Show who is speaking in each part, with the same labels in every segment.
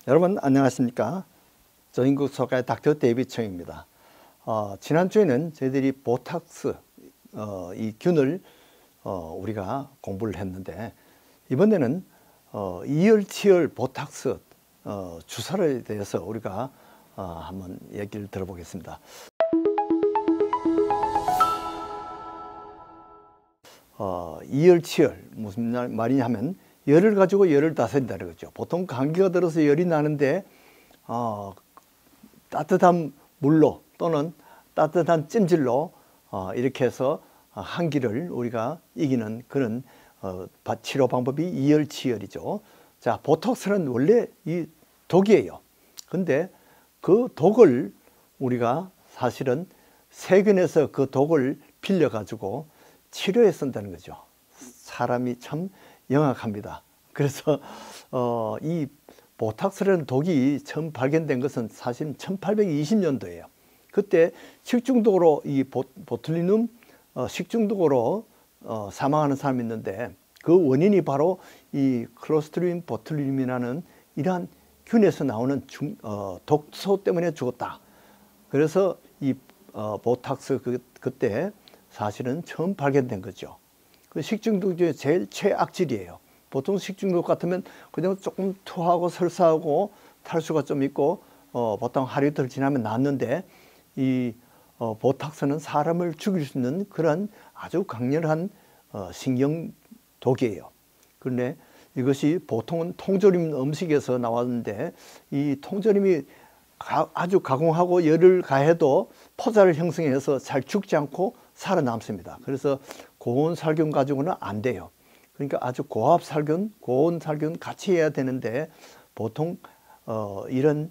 Speaker 1: 여러분 안녕하십니까? 조인국 소가의 닥터 데이비드 청입니다. 지난주에는 저희들이 보탁스 이 균을 우리가 공부를 했는데, 이번에는 이열치열 보탁스 주사에 대해서 우리가 한번 얘기를 들어보겠습니다. 이열치열 무슨 말이냐 하면 열을 가지고 열을 다스린다는 거죠. 보통 감기가 들어서 열이 나는데 따뜻한 물로 또는 따뜻한 찜질로 이렇게 해서 한기를 우리가 이기는 그런 치료 방법이 이열치열이죠. 자, 보톡스는 원래 이 독이에요. 근데 그 독을 우리가 사실은 세균에서 그 독을 빌려 가지고 치료에 쓴다는 거죠. 사람이 참 영악합니다. 그래서 이 보탁스라는 독이 처음 발견된 것은 사실 1820년도예요. 그때 식중독으로 이 보툴리눔 식중독으로 사망하는 사람이 있는데, 그 원인이 바로 이 클로스트리디움 보툴리눔이라는 이러한 균에서 나오는 독소 때문에 죽었다. 그래서 이 보탁스 그때 사실은 처음 발견된 거죠. 그 식중독 중에 제일 최악질이에요. 보통 식중독 같으면 그냥 조금 토하고 설사하고 탈수가 좀 있고 보통 하루 이틀 지나면 낫는데, 이 보탁스는 사람을 죽일 수 있는 그런 아주 강렬한 신경독이에요. 그런데 이것이 보통은 통조림 음식에서 나왔는데, 이 통조림이 아주 가공하고 열을 가해도 포자를 형성해서 잘 죽지 않고 살아남습니다. 그래서 고온 살균 가지고는 안 돼요. 그러니까 아주 고압 살균, 고온 살균 같이 해야 되는데, 보통 이런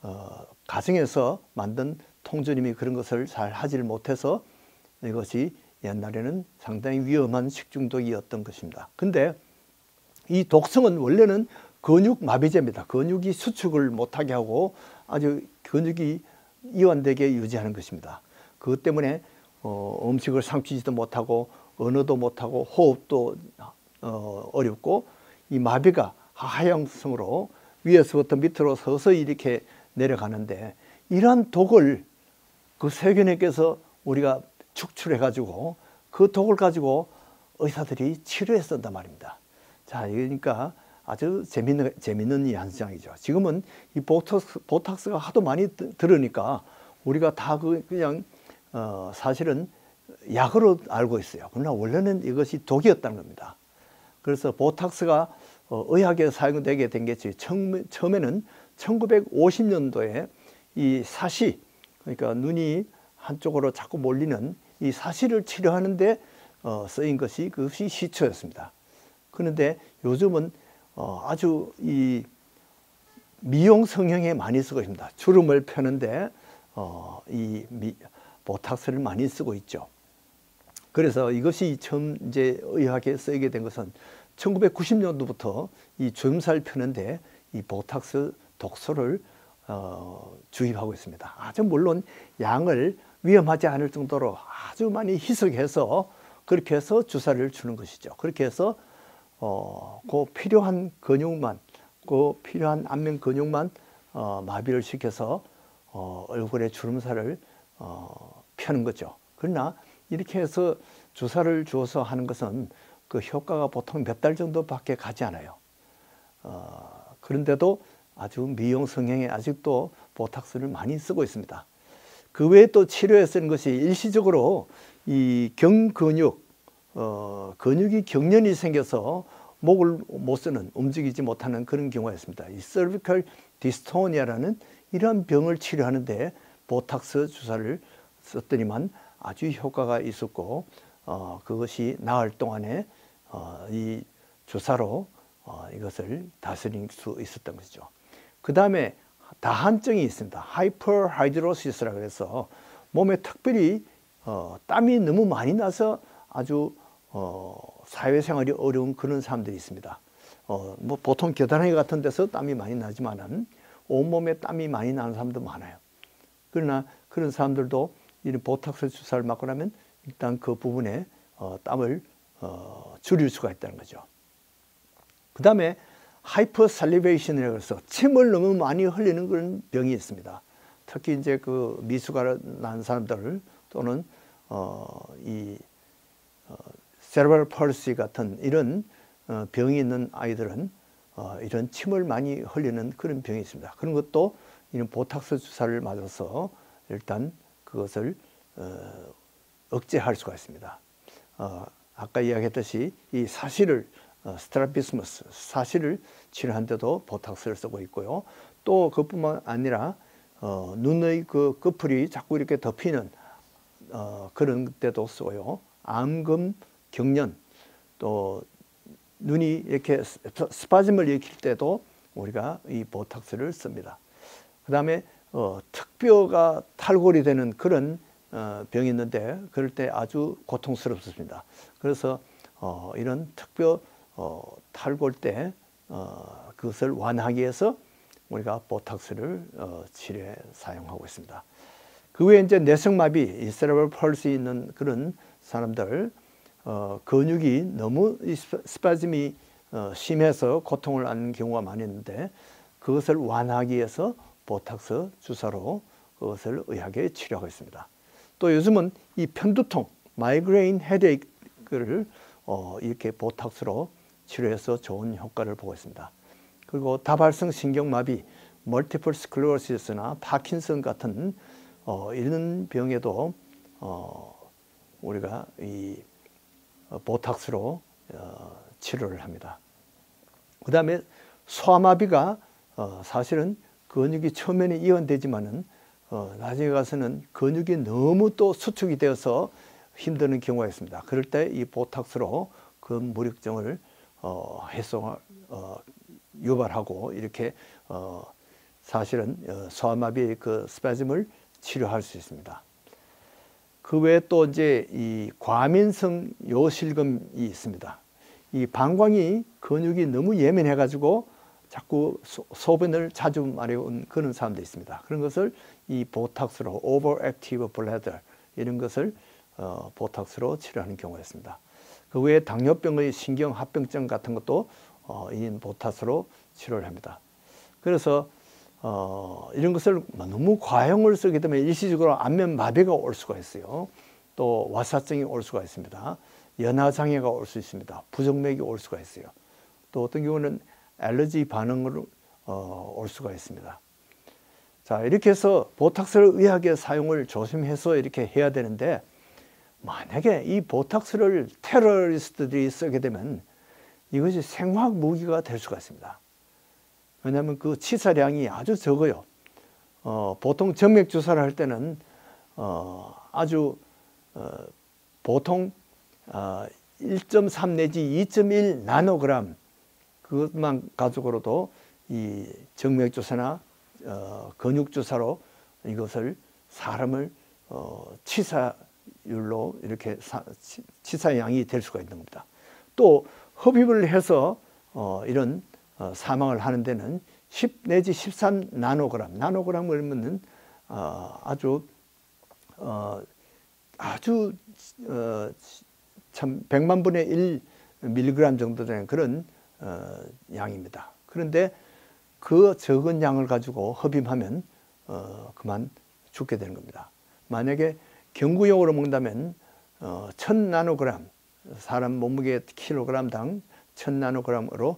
Speaker 1: 가정에서 만든 통조림이 그런 것을 잘 하질 못해서 이것이 옛날에는 상당히 위험한 식중독이었던 것입니다. 근데 이 독성은 원래는 근육 마비제입니다. 근육이 수축을 못하게 하고 아주 근육이 이완되게 유지하는 것입니다. 그것 때문에 음식을 삼키지도 못하고 언어도 못하고 호흡도 어렵고, 이 마비가 하향성으로 위에서부터 밑으로 서서히 이렇게 내려가는데, 이러한 독을 그 세균에게서 우리가 축출해 가지고 그 독을 가지고 의사들이 치료에 쓴단 말입니다. 자, 그러니까 아주 재밌는 이 현상이죠. 지금은 이 보탁스가 하도 많이 들으니까 우리가 다 그냥 사실은 약으로 알고 있어요. 그러나 원래는 이것이 독이었다는 겁니다. 그래서 보탁스가 의학에 사용되게 된 게 처음에는 1950년도에 이 사시, 그러니까 눈이 한쪽으로 자꾸 몰리는 이 사시를 치료하는데 쓰인 것이 그것이 시초였습니다. 그런데 요즘은 아주 이 미용 성형에 많이 쓰고 있습니다. 주름을 펴는데 이 보탁스를 많이 쓰고 있죠. 그래서 이것이 처음 이제 의학에 쓰이게 된 것은 1990년도부터 이 주름살 펴는데 이 보탁스 독소를 주입하고 있습니다. 아주 물론 양을 위험하지 않을 정도로 아주 많이 희석해서 그렇게 해서 주사를 주는 것이죠. 그렇게 해서 그 필요한 근육만, 그 필요한 안면 근육만 마비를 시켜서 얼굴에 주름살을 펴는 거죠. 그러나 이렇게 해서 주사를 주어서 하는 것은 그 효과가 보통 몇 달 정도밖에 가지 않아요. 그런데도 아주 미용 성형에 아직도 보탁스를 많이 쓰고 있습니다. 그 외에 또 치료에 쓰는 것이 일시적으로 이 경근육, 근육이 경련이 생겨서 목을 못 쓰는, 움직이지 못하는 그런 경우가 있습니다. 이 cervical dysto니아라는 이러한 병을 치료하는데 보탁스 주사를 썼더니만 아주 효과가 있었고, 그것이 나을 동안에 이 주사로 이것을 다스릴 수 있었던 것이죠. 그 다음에 다한증이 있습니다. 하이퍼하이드로시스라고 해서 몸에 특별히 땀이 너무 많이 나서 아주 사회생활이 어려운 그런 사람들이 있습니다. 뭐 보통 겨드랑이 같은 데서 땀이 많이 나지만은 온몸에 땀이 많이 나는 사람도 많아요. 그러나 그런 사람들도 이런 보탁스 주사를 맞고 나면 일단 그 부분에 땀을 줄일 수가 있다는 거죠. 그 다음에 하이퍼살리베이션이라고 해서 침을 너무 많이 흘리는 그런 병이 있습니다. 특히 이제 그 미수가 난 사람들 또는 이 세레브럴 펄시 같은 이런 병이 있는 아이들은 이런 침을 많이 흘리는 그런 병이 있습니다. 그런 것도 이런 보탁스 주사를 맞아서 일단 그것을 억제할 수가 있습니다. 아까 이야기했듯이 이 사시를 스트라비스머스 사시를 치료하는데도 보탁스를 쓰고 있고요. 또 그뿐만 아니라 눈의 그 끝풀이 자꾸 이렇게 덮이는 그런 때도 쓰고요. 암금, 경련, 또 눈이 이렇게 스파즘을 일으킬 때도 우리가 이 보탁스를 씁니다. 그 다음에 턱뼈가 탈골이 되는 그런 병이 있는데 그럴 때 아주 고통스럽습니다. 그래서 이런 턱뼈 탈골 때 그것을 완화하기 위해서 우리가 보탁스를 치료에 사용하고 있습니다. 그 외에 이제 내성마비, 이 세레브럴 펄시 있는 그런 사람들 근육이 너무 스파즘이 심해서 고통을 받는 경우가 많이 있는데 그것을 완화하기 위해서 보탁스 주사로 그것을 의학에 치료하고 있습니다. 또 요즘은 이 편두통, 마이그레인 헤데이크를 이렇게 보탁스로 치료해서 좋은 효과를 보고 있습니다. 그리고 다발성 신경마비, 멀티플 스클로시스나 파킨슨 같은 이런 병에도 우리가 이 보탁스로 치료를 합니다. 그 다음에 소아마비가 사실은 근육이 처음에는 이완되지만은 나중에 가서는 근육이 너무 또 수축이 되어서 힘드는 경우가 있습니다. 그럴 때 이 보탁스로 그 무력증을 유발하고 이렇게 사실은 소아마비의 그 스파즘을 치료할 수 있습니다. 그 외에 또 이제 이 과민성 요실금이 있습니다. 이 방광이 근육이 너무 예민해 가지고 자꾸 소변을 자주 마려운 그런 사람도 있습니다. 그런 것을 이 보탁스로 오버액티브 블래더 이런 것을 보탁스로 치료하는 경우가 있습니다. 그 외에 당뇨병의 신경합병증 같은 것도 이 보탁스로 치료를 합니다. 그래서 이런 것을 너무 과용을 쓰게 되면 일시적으로 안면 마비가 올 수가 있어요. 또 와사증이 올 수가 있습니다. 연화장애가 올 수 있습니다. 부정맥이 올 수가 있어요. 또 어떤 경우는 알러지 반응으로 올 수가 있습니다. 자, 이렇게 해서 보탁스를 의학의 사용을 조심해서 이렇게 해야 되는데 만약에 이 보탁스를 테러리스트들이 쓰게 되면 이것이 생화학 무기가 될 수가 있습니다. 왜냐하면 그 치사량이 아주 적어요. 보통 정맥 주사를 할 때는 보통 1.3 내지 2.1 나노그램 그것만 가지고도 이 정맥 주사나 근육 주사로 이것을 사람을 치사율로 이렇게 치사량이 될 수가 있는 겁니다. 또 흡입을 해서 이런 사망을 하는 데는 10 내지 13 나노그램, 나노그램이면은 아주 참 100만 분의 1 밀리그램 정도 되는 그런 양입니다. 그런데 그 적은 양을 가지고 흡입하면 그만 죽게 되는 겁니다. 만약에 경구용으로 먹는다면 1000 나노그램, 사람 몸무게 킬로그램당 1000 나노그램으로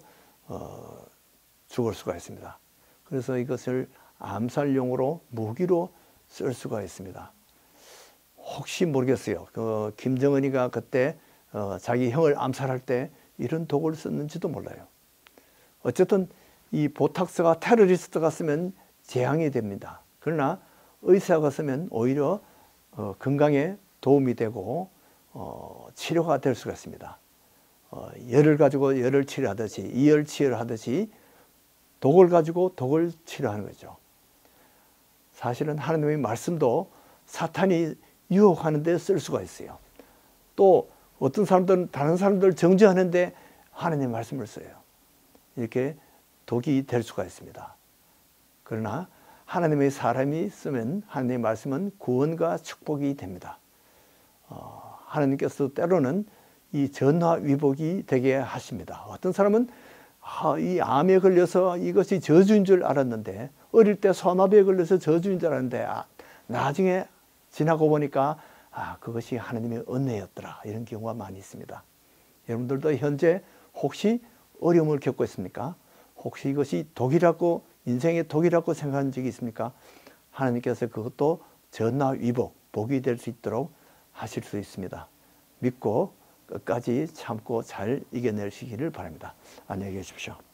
Speaker 1: 죽을 수가 있습니다. 그래서 이것을 암살용으로 무기로 쓸 수가 있습니다. 혹시 모르겠어요. 김정은이가 그때 자기 형을 암살할 때 이런 독을 썼는지도 몰라요. 어쨌든 이 보탁스가 테러리스트가 쓰면 재앙이 됩니다. 그러나 의사가 쓰면 오히려 건강에 도움이 되고 치료가 될 수가 있습니다. 열을 가지고 열을 치료하듯이 이열 치료를 하듯이 독을 가지고 독을 치료하는 거죠. 사실은 하나님의 말씀도 사탄이 유혹하는 데 쓸 수가 있어요. 또 어떤 사람들은 다른 사람들을 정죄하는데 하나님의 말씀을 써요. 이렇게 독이 될 수가 있습니다. 그러나 하나님의 사람이 쓰면 하나님의 말씀은 구원과 축복이 됩니다. 하나님께서 때로는 이 전화위복이 되게 하십니다. 어떤 사람은 이 암에 걸려서 이것이 저주인 줄 알았는데, 어릴 때 소아마비에 걸려서 저주인 줄 알았는데, 나중에 지나고 보니까 그것이 하나님의 은혜였더라. 이런 경우가 많이 있습니다. 여러분들도 현재 혹시 어려움을 겪고 있습니까? 혹시 이것이 독이라고, 인생의 독이라고 생각한 적이 있습니까? 하나님께서 그것도 전나 위복, 복이 될 수 있도록 하실 수 있습니다. 믿고 끝까지 참고 잘 이겨내시기를 바랍니다. 안녕히 계십시오.